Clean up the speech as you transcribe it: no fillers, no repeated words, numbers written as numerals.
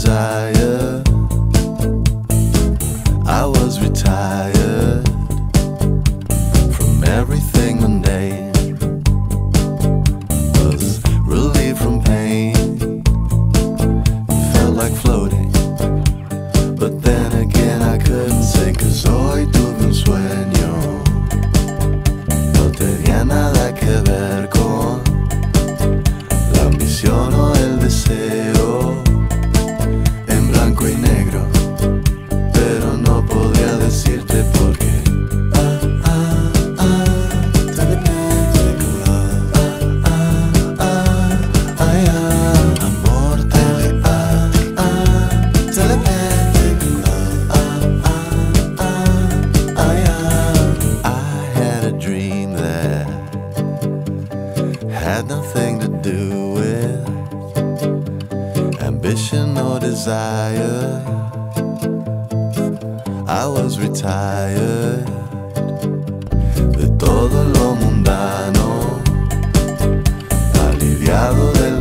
desire. I was retired from everything mundane. Was relieved from pain. Felt like floating, but then again I couldn't say, 'cause hoy tuve un sueño. No tenía nada que ver con la ambición o el deseo. En blanco y negro, pero no podría decirte por qué. Had nothing to do with ambition or desire. I was retired de todo lo mundano, aliviado de